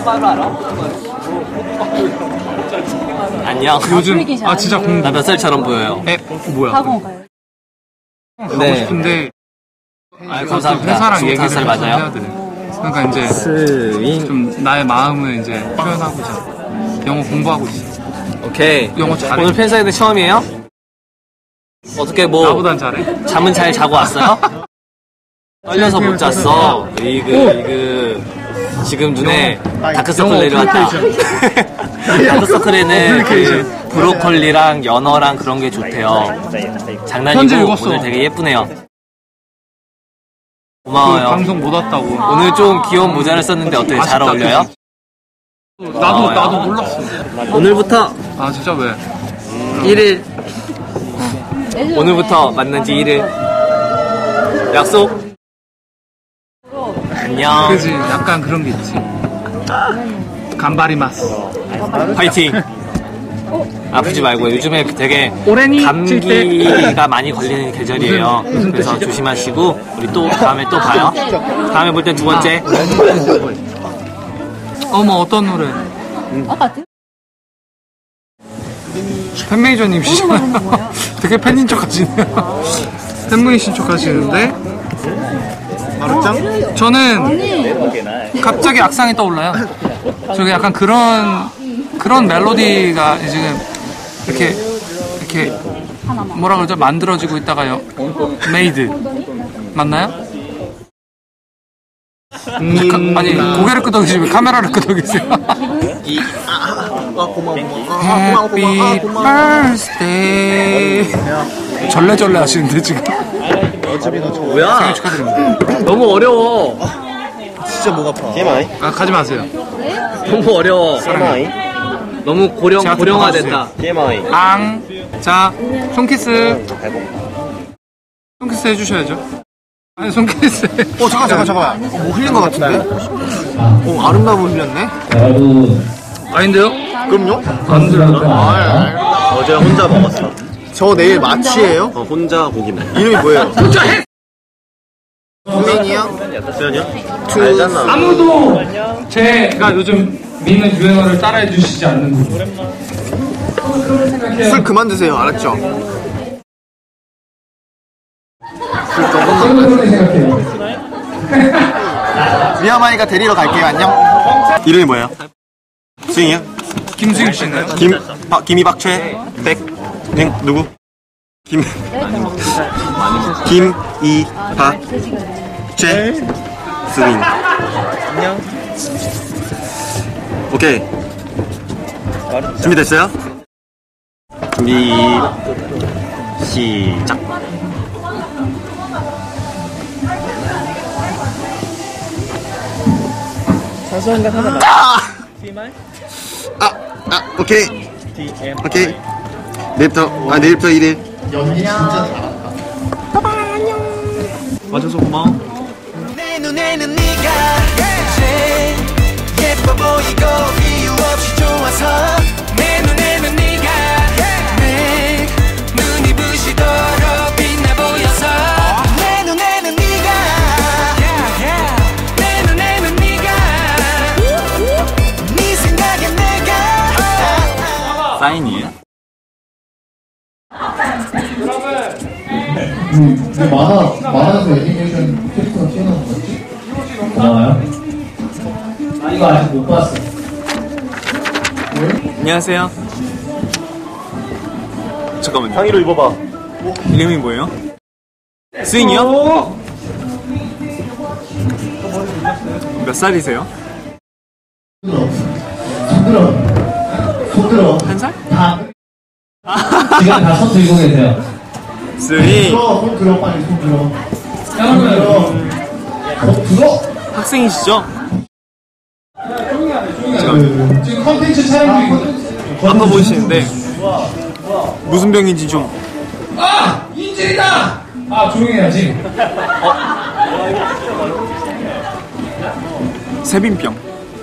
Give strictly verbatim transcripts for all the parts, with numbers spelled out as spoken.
안녕. 요즘 아 진짜 공부. 나 몇 살처럼 보여요. 에 뭐야? 학원 가요. 가고 싶은데 아, 감사합니다. 회사랑 얘기를 살 좀 맞아요? 해야 돼. 그러니까 이제 스윙. 좀 나의 마음을 이제 표현하고 있어. 영어 공부하고 있어. 오케이. 영어 잘해. 오늘 팬사인회 처음이에요? 어떻게 뭐 나보단 잘해? 잠은 잘 자고 왔어요? 떨려서 못 잤어. 이그 이그 지금 눈에 다크서클 내려왔다. 다크서클에는 그 브로콜리랑 연어랑 그런 게 좋대요. 장난이고 오늘 되게 예쁘네요. 고마워요. 그 방송 못 왔다고. 오늘 좀 귀여운 모자를 썼는데 어때요? 잘 어울려요? 나도 나도 몰랐어. 오늘부터 아 진짜 왜? 일 일 오늘부터 만난 지 일 일 약속. 안녕. 그지 약간 그런 게 있지. 간바리마스. 파이팅. 아프지 말고 요즘에 되게 오레니 감기가 많이 걸리는 계절이에요. 그래서 조심하시고 우리 또 다음에 또 봐요. 다음에 볼 땐 두 번째. 어머 어떤 노래? 아까 팬메이저님이시잖아요. 되게 팬인 척 하시네요. 팬분이신 척 하시는데 마루짱? 저는 갑자기 악상이 떠올라요. 저게 약간 그런 그런 멜로디가 지금 이렇게 이렇게 뭐라 그러죠? 만들어지고 있다가요. 메이드 맞나요? 음... 가, 아니 고개를 끄덕이시면 카메라를 끄덕이세요. Happy birthday. 절레절레 하시는데 지금. 뭐야? 생일 축하드립니다. 너무 어려워. 진짜 목 아파. 아 가지 마세요. 너무 어려워. 너무 고령 고령화됐다. 앙. 자 손키스. 손키스 해주셔야죠. 아니 손키스. 어 잠깐 잠깐 잠깐. 어, 뭐 흘린 것 같은데? 어 아름다운 흘렸네. 아닌데요? 그럼요? 안 들어. 아, 어제 혼자 먹었어. 저 내일 마취예요? 어, 혼자 고기 먹어. 이름이 뭐예요? 진짜 해. 수민이요? 수현이요? 투 알잖아. 아무도 제가 요즘 믿는 유행어를 따라해 주시지 않는 분. 술 그만 드세요. 알았죠? 미아마이가 데리러 갈게요. 안녕. 이름이 뭐예요? 수영이요? 김수영 씨는? 김, 박, 김이박최, 백, 응, 누구? 김, 김이박최, 수민. 안녕. 오케이. 준비됐어요? 준비, 시작. 아! 아! 오케이. 오케이. 내일부터, 아, 내일부터 일 일. 와줘서 고마워. 내 눈에는 네가 제일 예뻐 보이고 이유 없이 좋아서 내 눈에는 네가 내 눈이 부시도록 빛나 보여서 내 눈에는 네가 내 눈에는 네가 네 생각에 내가 사인이에요? 음, 만화, 만화에서 애니메이션 캐릭터가 튀어나온 거지? 나와요? 아, 이거 아직 못 봤어. 왜? 안녕하세요. 잠깐만요. 상의로 입어봐. 이름이 뭐예요? 스윙이요? 몇 살이세요? 손들어. 손들어. 한 살? 다. 지금 다 손 들고 계세요. 스윙. 들어, 손 들어, 빨리 손 들어. 손 들어. 손 들어. 학생이시죠? 지금 컨텐츠 촬영 중이거든. 아파 보이시는데 무슨 병인지 좀. 아! 인질이다! 아, 조용히 해야지. 세빈병.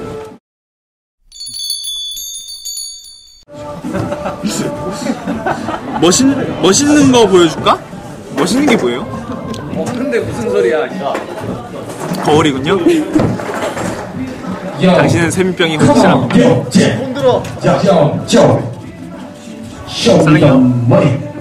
멋있, 멋있는 거 보여줄까? 멋있는 게 뭐예요? 없는데 무슨 소리야? 거울이군요. 당신은 쇠민병이 확실함. 손 들어. 자, 자, 쇼. 쇼. 머리.